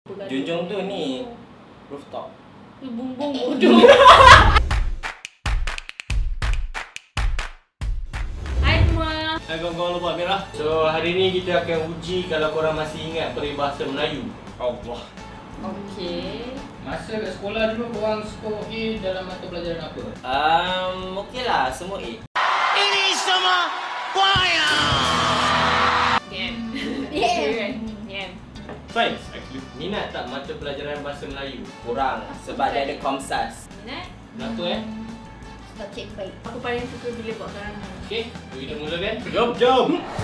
Junjung tu ni rooftop. Bumbung bodoh. Hai semua. Hai kawan-kawan Lubak Merah. So hari ni kita akan uji kalau korang masih ingat peribahasa Melayu. Allah. Okey. Masa kat sekolah dulu korang skor A dalam mata pelajaran apa? Okey lah, semua A. Ini semua buaya. Nyen. Science actually. Minat tak mata pelajaran bahasa Melayu? Kurang sebab dia ada Komsas. Minat? Kenapa Sebab cikgu baik. Aku paling suka bila buat karangan. Okey, kita mulakan. Jom.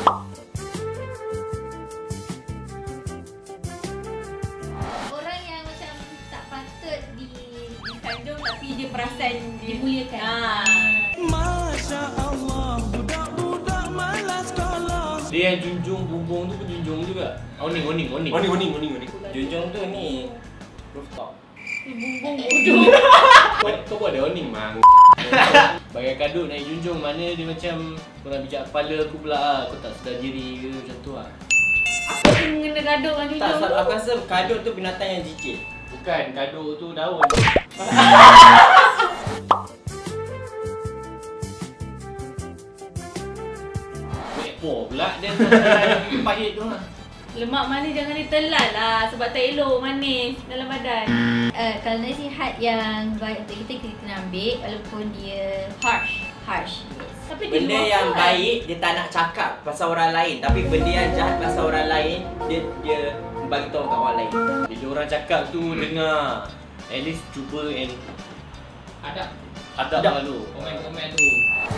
Orang yang macam tak patut Disanjung tapi dia perasan dimuliakan. Masya Allah, budak-budak malas sekolah. Dia yang junjung bumbung tu pun junjung juga. Oning. Junjung tu ni rooftop. Bumbung bodoh. Kau buat ada oning mang. Bagai kadut naik junjung, mana dia macam kurang bijak kepala aku pula lah. Kau tak sedar diri ke macam tu lah. Apa yang mengena gaduh dengan Tak, junjung sebab tu? aku rasa kadut tu binatang yang jijik. Bukan, kadut tu daun. Ekor pula dia yang pahit tu lah. Lemak manis jangan ditelan lah sebab tak elok manis dalam badan. Kalau nasihat yang baik untuk kita kena ambil walaupun dia harsh. Yes. Tapi Benda luar yang kan? baik dia tak nak cakap pasal orang lain, tapi benda yang jahat pasal orang lain dia bagi tahu kat orang lain. Bila orang cakap tu dengar. At least cuba and hadap lalu. Komen-komen tu.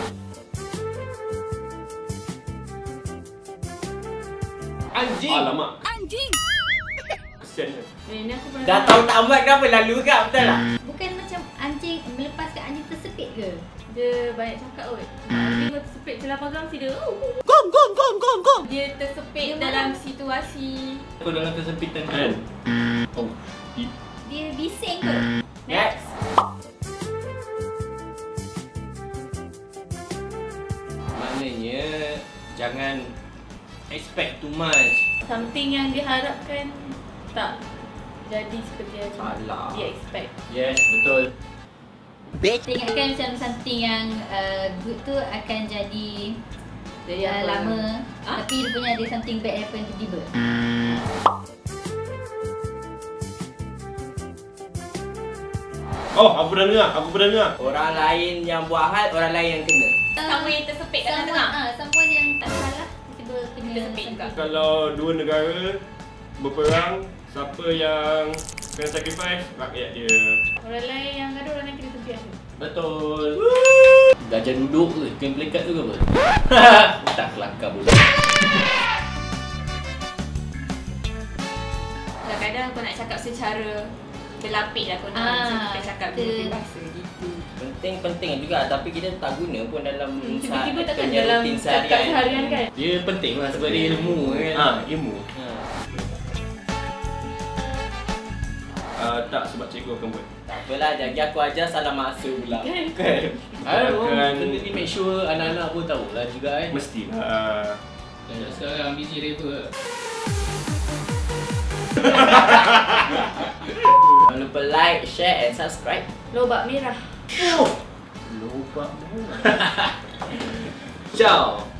Anjing. Alamak. Anjing! Kesian dia. Ini aku pernah Dah tahu tamat kenapa lalu kat, betul tak? Bukan macam anjing melepaskan anjing tersepit ke? dia banyak cakap kot. Anjing tu tersepit celah pagang si dia. Gom. Dia tersepit Dia dalam mana? situasi. Kau dalam kesempitan kan? Oh. Dia bising ke? Next. Maknanya jangan expect too much. Something yang diharapkan tak jadi seperti yang Salah. dia expect. Yes, betul. Kita ingatkan macam something yang good tu akan jadi Jadi apa? lama. Ha? Tapi dia punya ada something bad happen tiba-tiba. Oh, aku pernah dengar. Orang lain yang buat hal, orang lain yang kena. Sama yang tersepit kat tengah. Someone yang tak salah tiba-tiba kena Tersepit juga. Kalau dua negara berperang, siapa yang kena sacrifice? Rakyat dia. Orang lain yang gaduh, orang lain kena tepiak tu. Betul. Gajah duduk ke? Kain pelikat tu ke apa? Tak kelakar pula. Kadang-kadang kau nak cakap secara berlapik lah kau nak macam kita cakap betul. guna bahasa gitu. Penting juga, tapi kita tak guna pun dalam Tiba-tiba takkan punya dalam rutin cakap seharian kan. Dia penting lah sebab dia ilmu kan. Ilmu. Tak, sebab cikgu akan buat. Tak apalah, jadi aku ajar salah maksud pula. Akan ni make sure anak-anak pun tahu lah juga kan. Mestilah. Dan sekarang busy river. Jangan lupa like, share and subscribe. Lobak merah. Lupa. Ciao.